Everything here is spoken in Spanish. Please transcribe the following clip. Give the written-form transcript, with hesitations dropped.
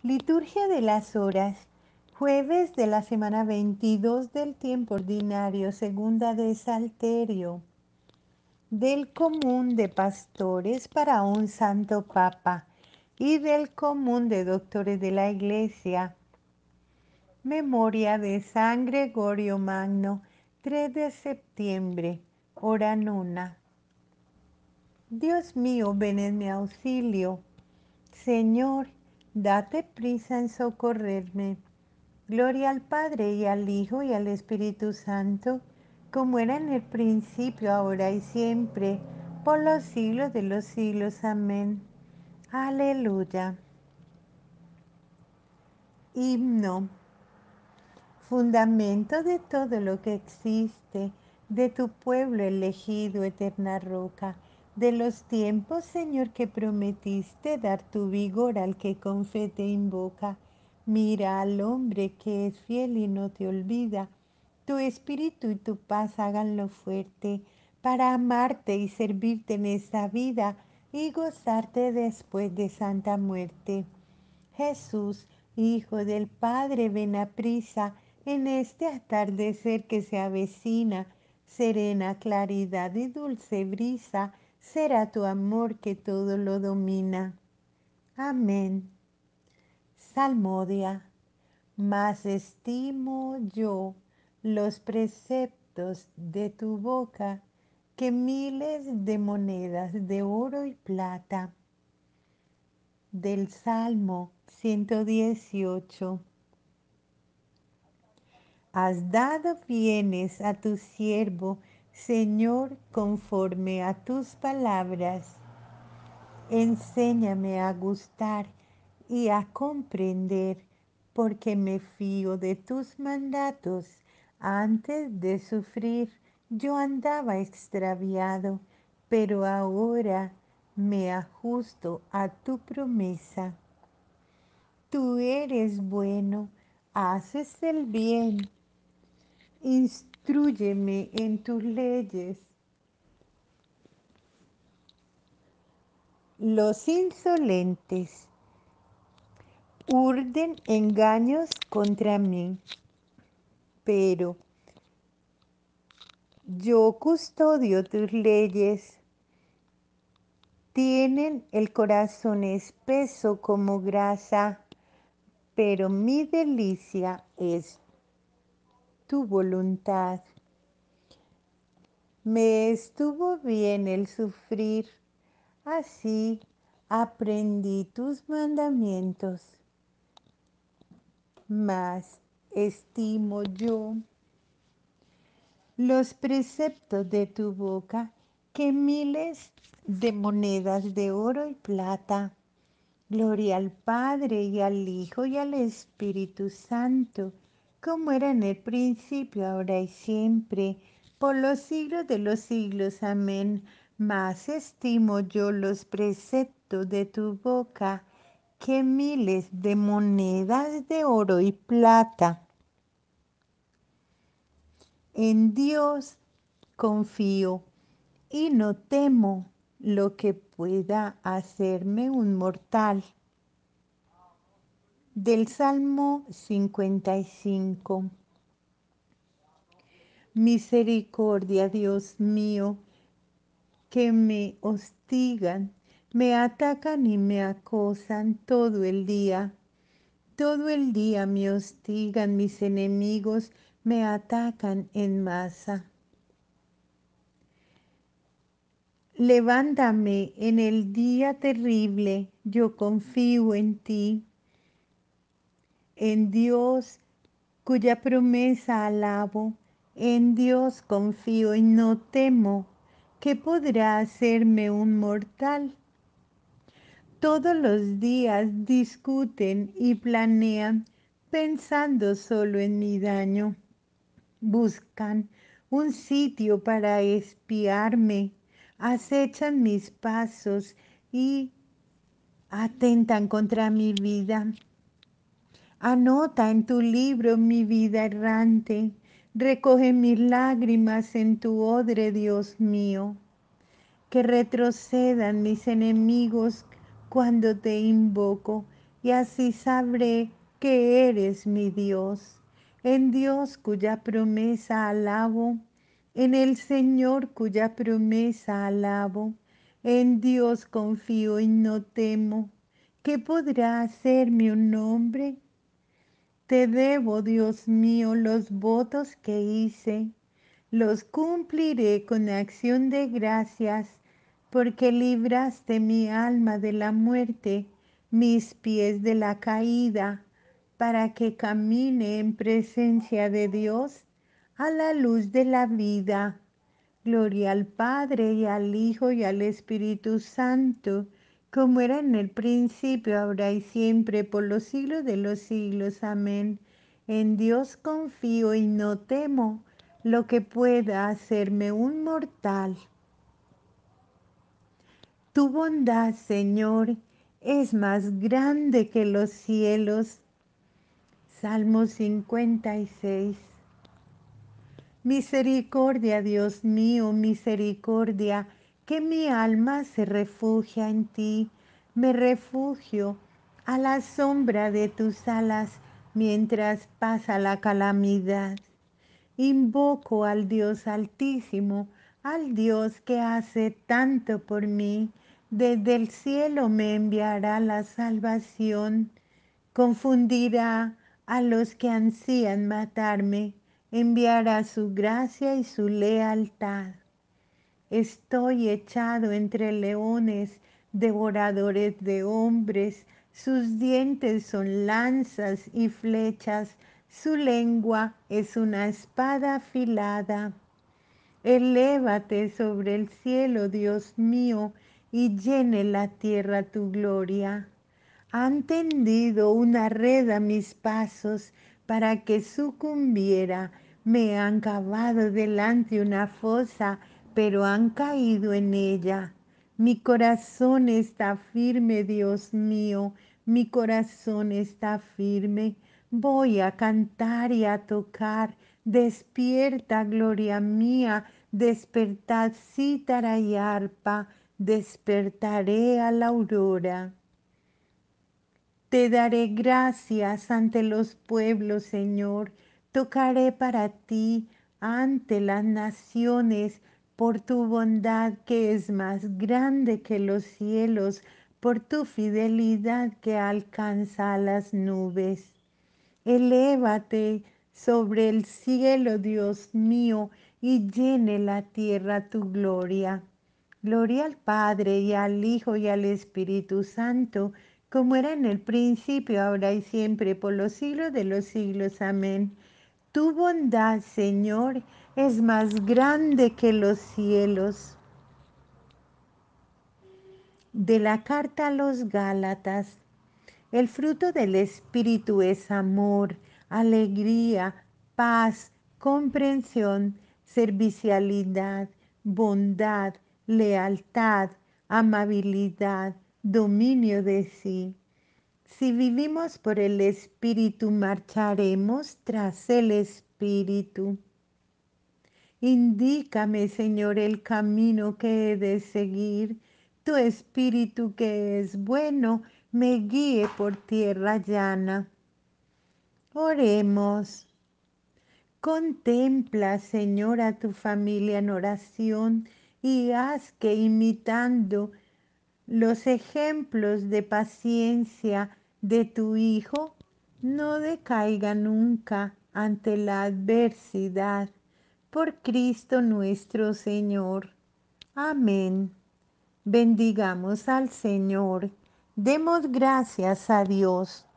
Liturgia de las Horas, jueves de la semana 22 del tiempo ordinario, segunda de Salterio, del común de pastores para un santo papa y del común de doctores de la Iglesia. Memoria de San Gregorio Magno, 3 de septiembre, hora nona. Dios mío, ven en mi auxilio. Señor, date prisa en socorrerme. Gloria al Padre y al Hijo y al Espíritu Santo, como era en el principio, ahora y siempre, por los siglos de los siglos. Amén. Aleluya. Himno. Fundamento de todo lo que existe, de tu pueblo elegido, eterna roca, de los tiempos, Señor, que prometiste dar tu vigor al que con fe te invoca. Mira al hombre que es fiel y no te olvida. Tu espíritu y tu paz háganlo fuerte para amarte y servirte en esta vida y gozarte después de santa muerte. Jesús, Hijo del Padre, ven a prisa en este atardecer que se avecina. Serena claridad y dulce brisa será tu amor que todo lo domina. Amén. Salmodia. Más estimo yo los preceptos de tu boca que miles de monedas de oro y plata. Del Salmo 118. Has dado bienes a tu siervo, Señor, conforme a tus palabras. Enséñame a gustar y a comprender, porque me fío de tus mandatos. Antes de sufrir, yo andaba extraviado, pero ahora me ajusto a tu promesa. Tú eres bueno, haces el bien, instrúyeme en tus leyes. Los insolentes urden engaños contra mí, pero yo custodio tus leyes. Tienen el corazón espeso como grasa, pero mi delicia es tu voluntad. Me estuvo bien el sufrir, así aprendí tus mandamientos. Mas estimo yo los preceptos de tu boca que miles de monedas de oro y plata. Gloria al Padre y al Hijo y al Espíritu Santo, como era en el principio, ahora y siempre, por los siglos de los siglos. Amén. Más estimo yo los preceptos de tu boca que miles de monedas de oro y plata. En Dios confío y no temo lo que pueda hacerme un mortal. Del Salmo 55. Misericordia, Dios mío, que me hostigan, me atacan y me acosan todo el día. Todo el día me hostigan mis enemigos, me atacan en masa. Levántame en el día terrible, yo confío en ti, en Dios cuya promesa alabo, en Dios confío y no temo, que podrá hacerme un mortal. Todos los días discuten y planean, pensando solo en mi daño. Buscan un sitio para espiarme, acechan mis pasos y atentan contra mi vida. Anota en tu libro mi vida errante, recoge mis lágrimas en tu odre, Dios mío. Que retrocedan mis enemigos cuando te invoco y así sabré que eres mi Dios, en Dios cuya promesa alabo, en el Señor cuya promesa alabo, en Dios confío y no temo. ¿Qué podrá hacerme un hombre? Te debo, Dios mío, los votos que hice, los cumpliré con acción de gracias, porque libraste mi alma de la muerte, mis pies de la caída, para que camine en presencia de Dios a la luz de la vida. Gloria al Padre y al Hijo y al Espíritu Santo, como era en el principio, ahora y siempre, por los siglos de los siglos. Amén. En Dios confío y no temo lo que pueda hacerme un mortal. Tu bondad, Señor, es más grande que los cielos. Salmo 56. Misericordia, Dios mío, misericordia, que mi alma se refugia en ti. Me refugio a la sombra de tus alas mientras pasa la calamidad. Invoco al Dios Altísimo, al Dios que hace tanto por mí. Desde el cielo me enviará la salvación. Confundirá a los que ansían matarme, enviará su gracia y su lealtad. Estoy echado entre leones, devoradores de hombres, sus dientes son lanzas y flechas, su lengua es una espada afilada. Elévate sobre el cielo, Dios mío, y llene la tierra tu gloria. Han tendido una red a mis pasos para que sucumbiera. Me han cavado delante una fosa, pero han caído en ella. Mi corazón está firme, Dios mío, mi corazón está firme. Voy a cantar y a tocar. Despierta, gloria mía, despertad cítara y arpa, despertaré a la aurora. Te daré gracias ante los pueblos, Señor. Tocaré para ti ante las naciones por tu bondad que es más grande que los cielos, por tu fidelidad que alcanza a las nubes. Elévate sobre el cielo, Dios mío, y llene la tierra tu gloria. Gloria al Padre y al Hijo y al Espíritu Santo, como era en el principio, ahora y siempre, por los siglos de los siglos. Amén. Tu bondad, Señor, es más grande que los cielos. De la carta a los Gálatas. El fruto del Espíritu es amor, alegría, paz, comprensión, servicialidad, bondad, lealtad, amabilidad, dominio de sí. Si vivimos por el Espíritu, marcharemos tras el Espíritu. Indícame, Señor, el camino que he de seguir. Tu Espíritu que es bueno, me guíe por tierra llana. Oremos. Contempla, Señor, a tu familia en oración y haz que imitando los ejemplos de paciencia de tu Hijo, no decaiga nunca ante la adversidad. Por Cristo nuestro Señor. Amén. Bendigamos al Señor. Demos gracias a Dios.